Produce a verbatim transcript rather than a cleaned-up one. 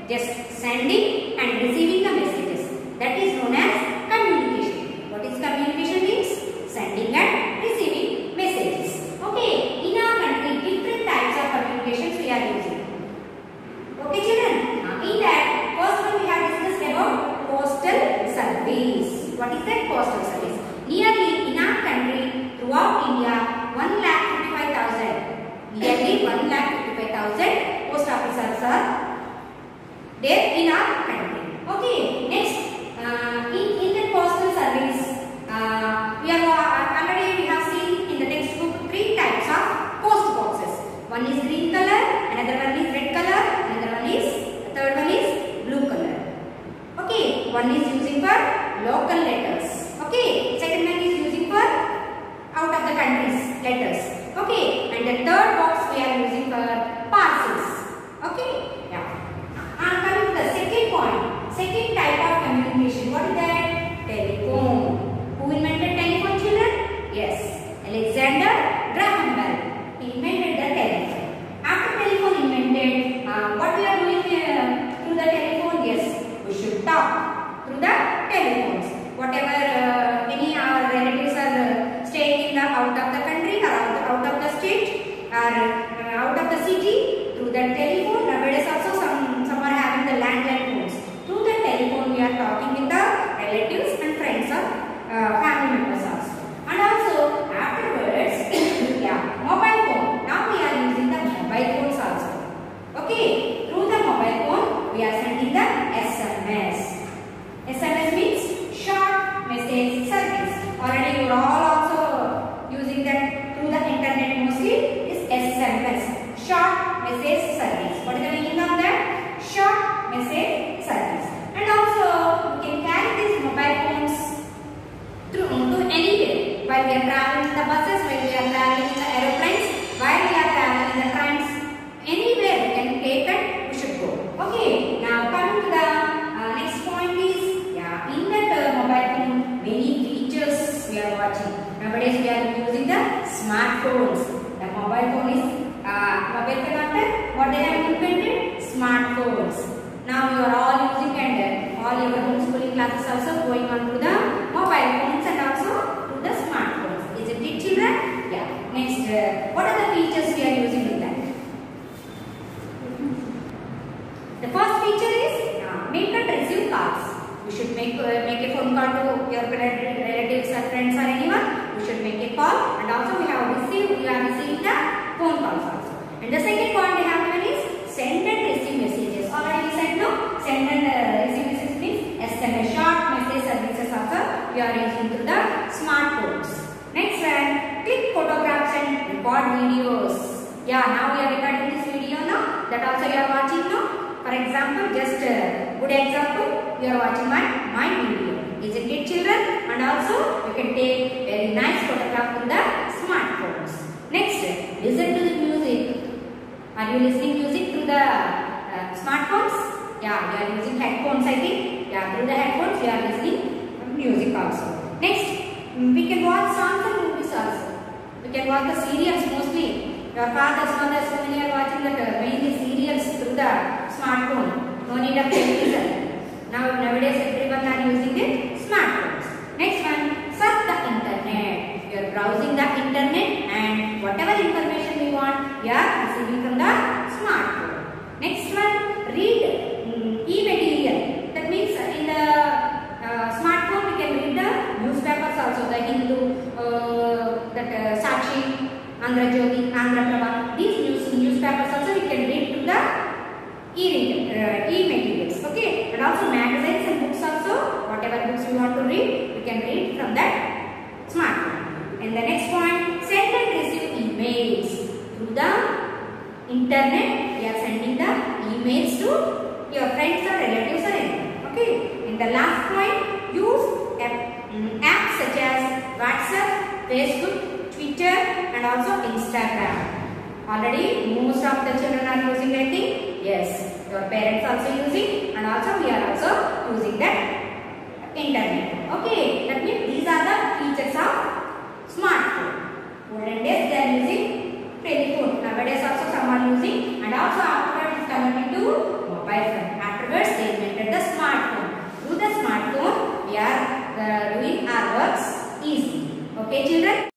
just sending and receiving the messages. That is known as communication. What is communication means? Sending and receiving messages. Okay, in our country, different types of communications we are using. Okay, children. Now, in that, first one we have discussed about postal service. What is that postal service? Nearly in our country, throughout India, one lakh fifty-five thousand. Nearly one lakh fifty-five thousand post officers are there in our country. Okay, next, uh, in, in the postal service, uh, we are uh, already we have seen in the textbook three types of post boxes. One is green color, another one is red color, another one is, the third one is blue color. Okay, one is using for local letters. Okay, second one is using for out of the country's letters. Okay, and the third box we are using for parcels. Okay, yeah. And coming to the second point, second type of communication. What is that? Telephone. Who invented telephone, children? Yes, Alexander Graham Bell. He invented the telephone. After telephone invented, uh, what we are doing uh, through the telephone? Yes, we should talk through the telephones. Whatever uh, any our relatives are uh, staying in the out of the country or out, out of the state or uh, out of the city, through the telephone. Nowadays also some some are having the landline phones. Through the telephone we are talking with the relatives and friends of uh, family members also. And also afterwards, yeah, mobile phone. Now we are using the mobile phones also. Okay, through the mobile phone we are sending the S M S. S M S means short message service. Already you are all also using that through the internet mostly is S M S, short message service. What is the meaning of that? Short message service. And also you can carry these mobile phones through to anywhere. While we are traveling in the buses, while we are traveling in the aeroplanes, while we are traveling in the trains, anywhere we can take and we should go. Okay, now coming to the uh, next point is, yeah, in that uh, mobile phone, many features we are watching. Nowadays we are using the smartphones. The mobile phone is uh, mobile phone after what they have invented? Smartphones. Now you are all using and uh, all your homeschooling classes also going on to the mobile phones and also to the smartphones. Isn't it, children? Yeah. Next, uh, what are the features we are using in that? The first feature is uh, make and receive calls. You should make uh, make a phone call to your relatives or friends or anyone. You should make a call, and also we have received we are receiving the phone calls also. And the second point we have given is send and receive messages. Already we said no. Send and uh, receive messages means S M S, short message services also we are using through the smartphones. Next one, click photographs and record videos. Yeah, now we are recording this video now. That also you are watching now. For example, just a good example, you are watching my my video. Isn't it, children? And also you can take very nice photograph through the smartphones. Next, listen to the music. Are you listening music through the uh, smartphones? Yeah, we are using headphones, I think. Yeah, through the headphones we are listening music also. Next, we can watch songs and movies also. We can watch the serials mostly. Your fathers, mothers, so many are watching the uh, mainly serials through the smartphone. No need of television. Now nowadays everyone are using the smartphones. Next one, surf the internet. You are browsing the internet and whatever information we want, we are receiving from the smartphone. Next one, read um, e-material. That means uh, in the uh, smartphone we can read the newspapers also, the Hindu, uh, that uh, Sakshi, Andhra Jyoti, Andhra Prabha. These news newspapers also we can read to the e-materials. Uh, okay, and also magazines and books also. Whatever books you want to read, you can read from that smartphone. And the next point, send and receive emails through the internet. We are sending the emails to your friends or relatives or anything. Okay. And the last point, use app, um, apps such as WhatsApp, Facebook, Twitter, and also Instagram. Already most of the children are using, I think. Yes, your parents also using, and also we are also using that internet. Okay, that means these are the features of smartphone. Olden days they are using telephone. Nowadays also some are using, and also after it is coming into mobile phone. After Okay children.